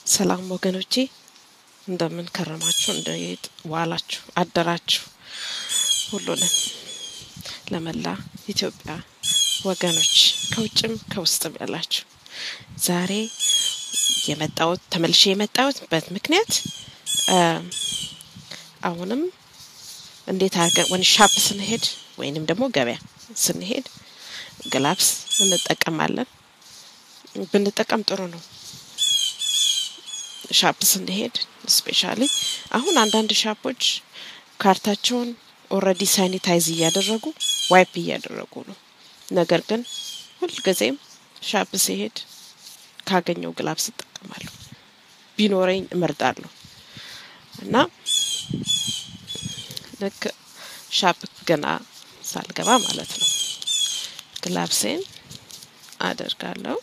ሰላም ወገኖቼ እንደምን ከረማችሁ እንደየት ዋላችሁ አደራችሁ ሁሉንም ለመላ ኢትዮጵያ ወገኖች ከውጭም ከውስጥም ያላችሁ ዛሬ ተመልሼ የመጣሁበት ምክንያት አሁንም እንዴት አድርገን ወን ሻፕ ስንሄድ ወይንም ደግሞ ገበያ ስንሄድ ግላብስ እንጠቀማለን ብንጠቀም ጥሩ ነው ሻፕ ስንሄድ ስፔሻሊ አሁን አንዳንድ ሻፖች ካርታቸውን ኦሬዲ ሳኒታይዝ ያደረጉ ዋይፕ ያደረጉ ነው ነገር ግን ሁሉ ጊዜም ሻፕ ሲሄድ ካገኘው ግላብስ እጠቀማለሁ ቢኖረኝ እመርጣለሁ እና ለክ ሻፕ ገና ሳልገባ ማለት ነው ግላብሴን አደርጋለሁ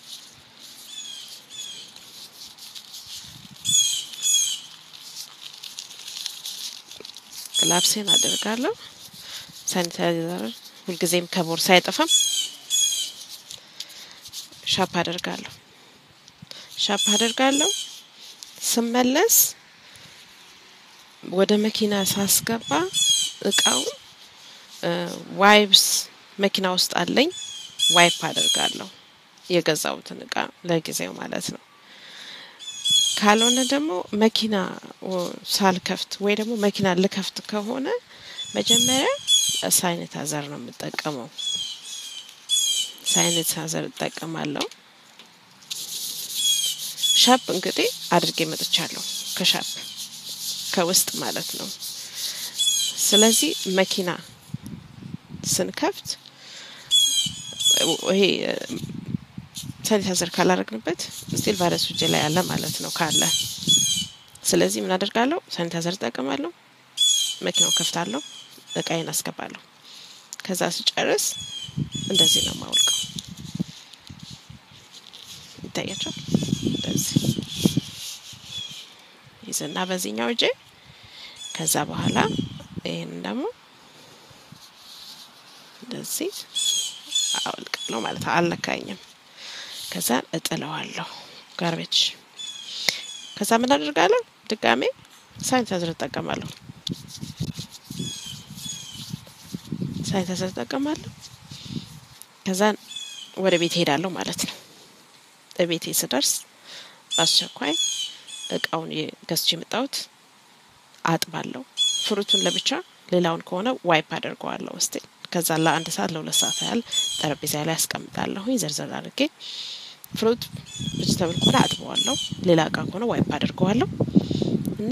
ግላብሴን አደርጋለሁ ሳኒታይዘር ሁልጊዜም ከቦርሳ አይጠፋም ሻፕ አደርጋለሁ ስመለስ ወደ መኪና ሳስገባ እቃው ዋይፕስ መኪና ውስጥ አለኝ ዋይፕ አደርጋለሁ የገዛውትን እቃ ለጊዜው ማለት ነው ካልሆነ ደግሞ መኪና ሳልከፍት ወይ ደግሞ መኪና ልከፍት ከሆነ መጀመሪያ ሳኒታይዘር ነው የምጠቀመው ሳኒታይዘር እጠቀማለሁ ሻፕ እንግዲህ አድርጌ መጥቻለሁ ከሻፕ ከውስጥ ማለት ነው ስለዚህ መኪና ስንከፍት ይሄ ሳኒታይዘር ካላረግንበት ስቲል ቫይረስ ውጪ ላይ ያለ ማለት ነው ካለ ስለዚህ ምን አደርጋለሁ ሳኒታይዘር እጠቀማለሁ መኪናው ከፍታለሁ እቃዬን አስገባለሁ ከዛ ሲጨርስ እንደዚህ ነው ማውልቀው ይታያችሁ እንደዚህ ይዘና በዚህኛው እጄ ከዛ በኋላ ይሄን ደግሞ እንደዚህ አውልቃለሁ ማለት አልነካኝም ከዛ እጥለዋለሁ ጋርቤጅ ከዛ ምን አደርጋለሁ ድጋሜ ሳኒታይዘር እጠቀማለሁ ከዛ ወደ ቤት ሄዳለሁ ማለት ነው ቤቴ ስደርስ አስቸኳይ እቃውን ገዝቼ መጣሁት አጥባለሁ ፍሩቱን ለብቻ ሌላውን ከሆነ ዋይፕ አደርገዋለሁ እስቲ ከዛ ለአንድ ሰዓት ለሁለት ሰዓት ያህል ጠረጴዛ ላይ አስቀምጣለሁ ዘርዘር አድርጌ ፍሩት ቬጂታብል ከሆነ አጥበዋለሁ ሌላ እቃ ከሆነ ዋይፕ አደርገዋለሁ እና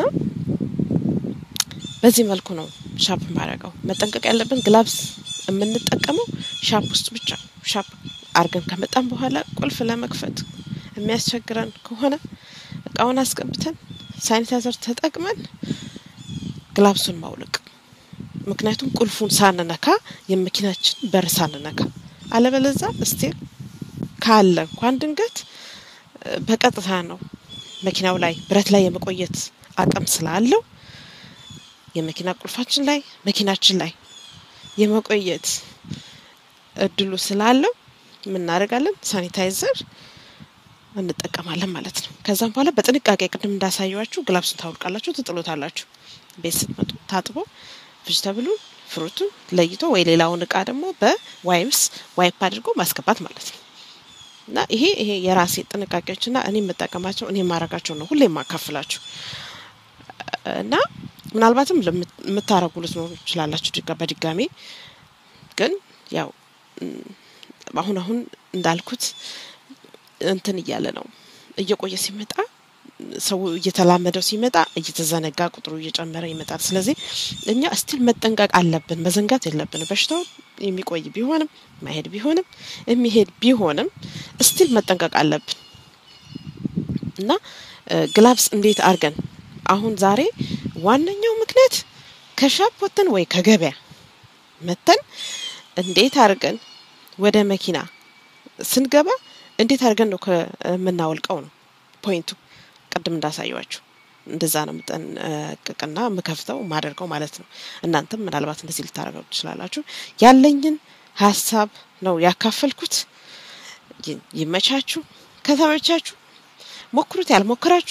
በዚህ መልኩ ነው ሻፕ ማድረገው መጠንቀቅ ያለብን ግላብስ የምንጠቀመው ሻፕ ውስጥ ብቻ ሻፕ አርገን ከመጣን በኋላ ቁልፍ ለመክፈት የሚያስቸግረን ከሆነ እቃውን አስቀምጠን ሳኒታይዘር ተጠቅመን ግላብሱን ማውለቅ ምክንያቱም ቁልፉን ሳንነካ የመኪናችን በር ሳንነካ አለበለዛ እስቲ ካለ እንኳን ድንገት በቀጥታ ነው መኪናው ላይ ብረት ላይ የመቆየት አቅም ስላለው የመኪና ቁልፋችን ላይ መኪናችን ላይ የመቆየት እድሉ ስላለው ምን እናደርጋለን ሳኒታይዘር እንጠቀማለን ማለት ነው ከዛም በኋላ በጥንቃቄ ቅድም እንዳሳያችሁ ግላብሱን ታውልቃላችሁ ትጥሉታላችሁ ቤት ስትመጡ ታጥቦ ቬጂታብሉን ፍሩቱን ለይቶ ወይ ሌላውን እቃ ደግሞ ዋይፕ አድርጎ ማስገባት ማለት ነው እና ይሄ የራሴ ጥንቃቄዎችና እኔ መጠቀማቸው እኔ ማረጋቸው ነው ሁሌ ማካፈላችሁ እና ምናልባትም ለምታረጉሉት ነው ይችላልላችሁ በድጋሚ ግን ያው አሁን እንዳልኩት እንትን እያለ ነው እየቆየ ሲመጣ ሰው እየተላመደው ሲመጣ እየተዘነጋ ቁጥሩ እየጨመረ ይመጣል ስለዚህ እኛ ስቲል መጠንቀቅ አለብን መዘንጋት የለብንም በሽታው የሚቆይ ቢሆንም ማይሄድ ቢሆንም የሚሄድ ቢሆንም ስቲል መጠንቀቅ አለብን እና ግላብስ እንዴት አርገን አሁን ዛሬ ዋነኛው ምክንያት ከሻፕ ወተን ወይ ከገበያ መተን እንዴት አርገን ወደ መኪና ስንገባ እንዴት አርገን ነው ከመናወልቀው ነው ፖይንቱ ቀደም እንዳሳያችሁ እንደዛ ነው መጠንቀቅና መከፍተው ማደርገው ማለት ነው እናንተም ምናልባት እንደዚህ ልታረጋጉ ትችላላችሁ ያለኝን ሐሳብ ነው ያካፈልኩት ይመቻችሁ ከተመቻችሁ ሞክሩት ያልሞከራችሁ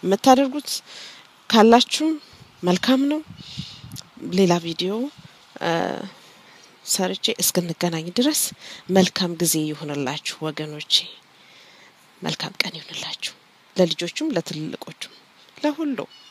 የምታደርጉት ካላችሁ መልካም ነው። ሌላ ቪዲዮ ሰርቼ እስክንገናኝ ድረስ መልካም ጊዜ ይሁንላችሁ ወገኖቼ። መልካም ቀን ይሁንላችሁ ለልጆቹም ለትልልቆቹም ለሁሉ